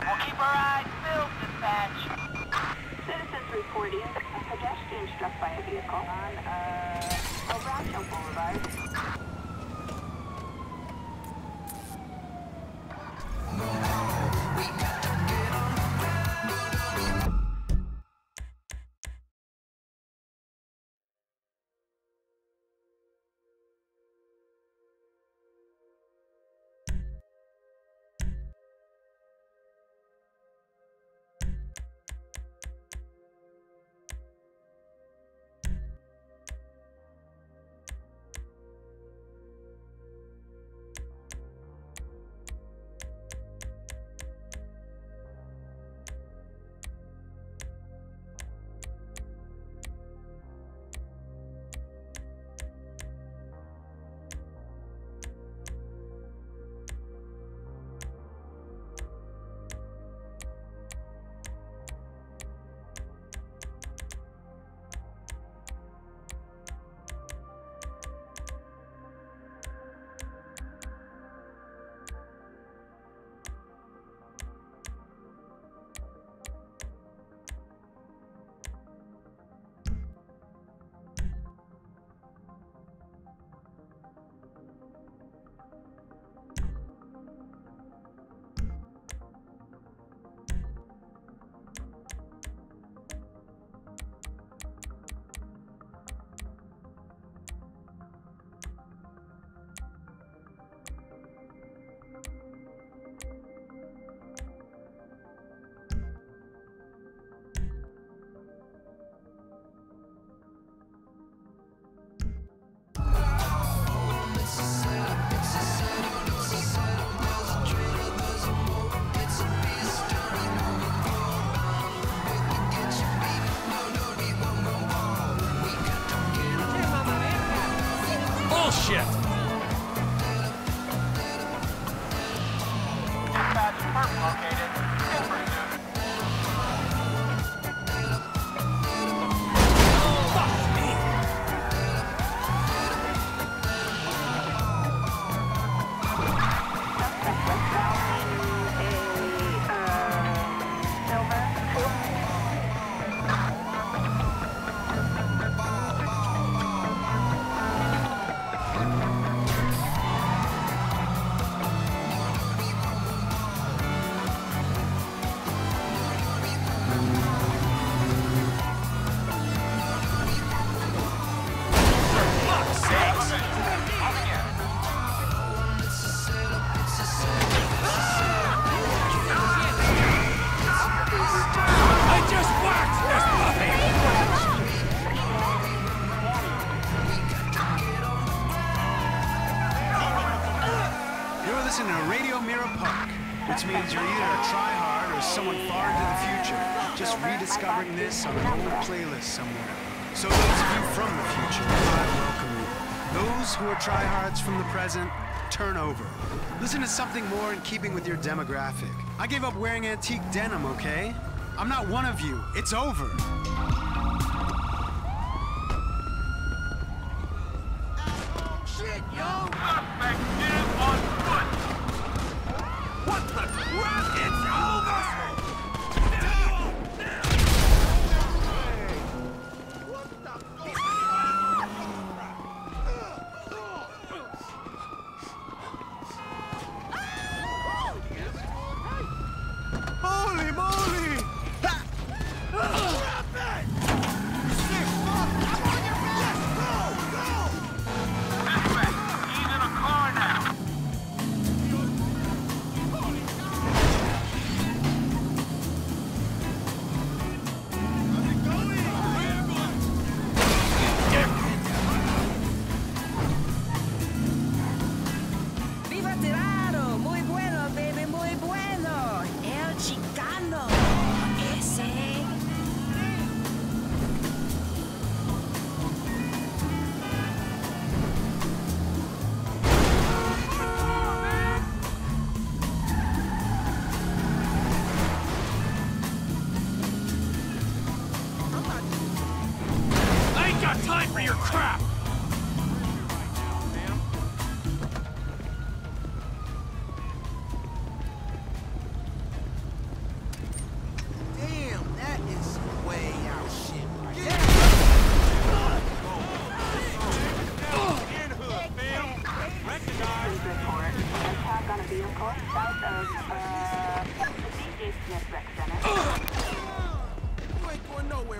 We'll keep our eyes peeled, dispatch. Citizens reporting a pedestrian struck by a vehicle on El Rancho Boulevard. Bullshit! Dispatch, perp located. In pursuit. Fuck me! Suspect westbound Silver. I just whacked this puppy! You're listening to Radio Mirror Park, which means you're either a tryhard or someone far into the future, just rediscovering this on an old playlist somewhere. So those of you from the future, I welcome you. Those who are tryhards from the present, turn over. Listen to something more in keeping with your demographic. I gave up wearing antique denim, okay? I'm not one of you. It's over. Shit, yo! Suspect is on foot. What the crap? It's over! Holy moly! Drop it! of the DJ Smith Rec Center. You ain't going nowhere.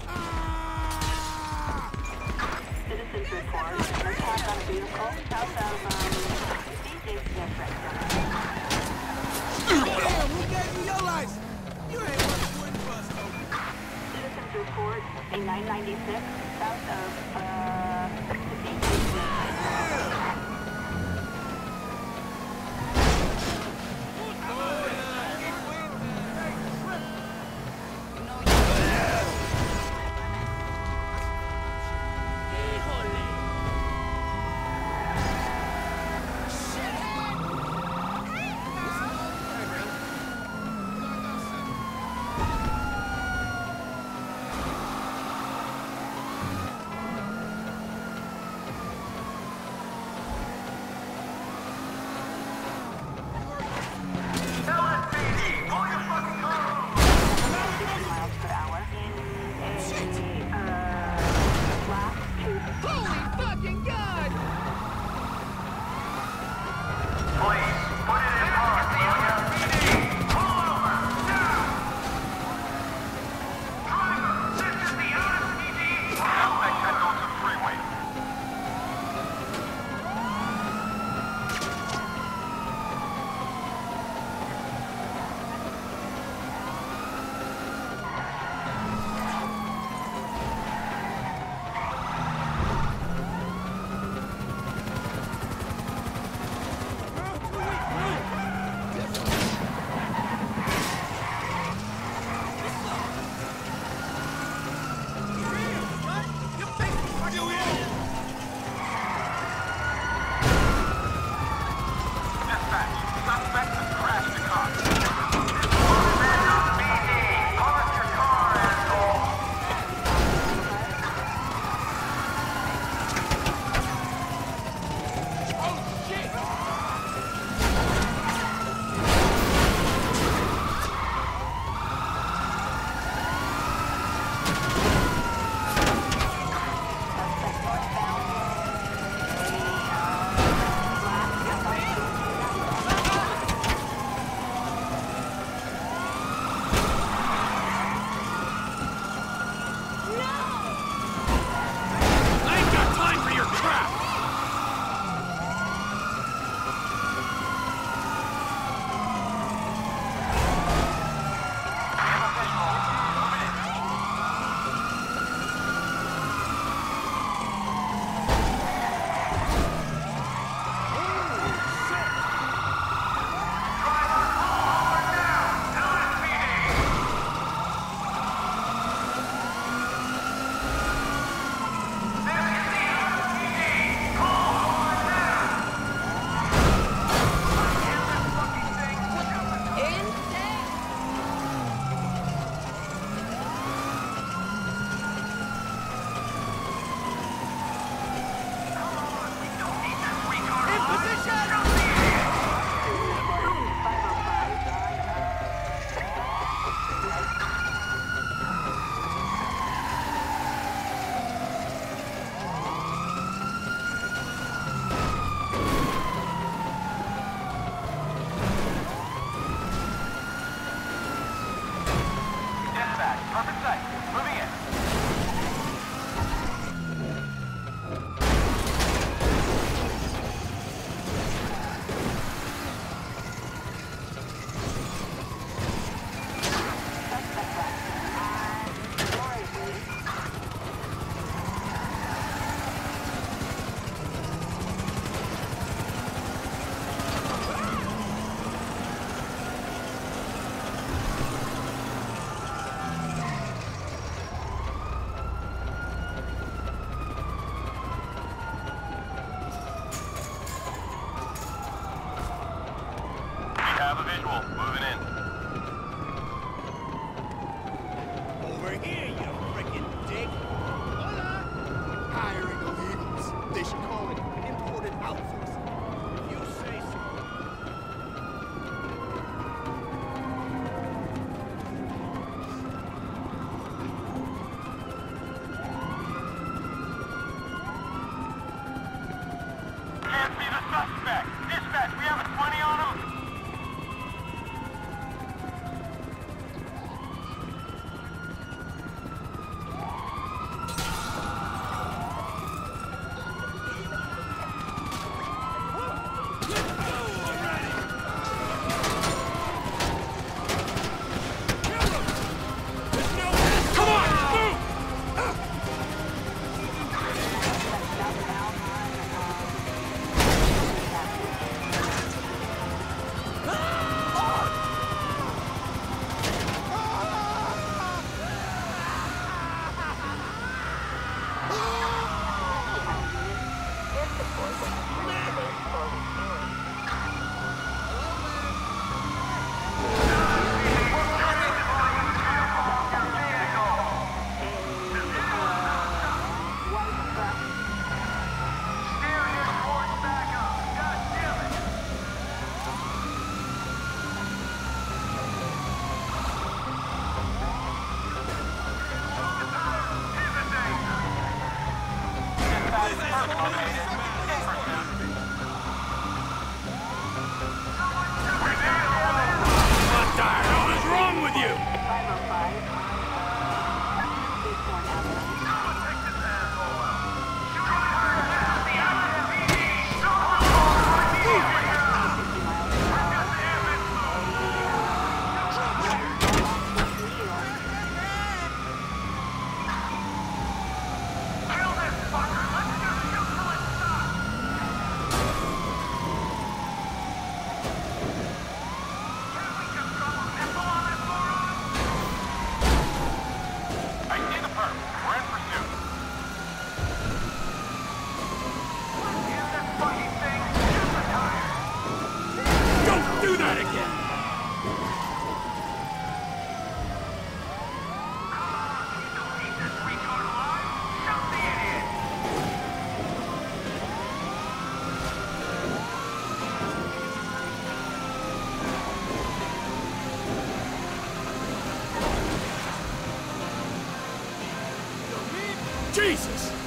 Citizens report an attack on a vehicle south of DJ Smith Rec Center. Damn, who gave you your license? You ain't worth a wooden bus, though. Citizens report a 996 south of the DJ Smith Rec Center. What the hell is wrong with you? 505. Eastbourne Avenue. I see the perp. We're in pursuit. Hear this fucking thing? Shoot the tire. Don't do that again! Keep this retard alive? Shoot the idiot! Jesus!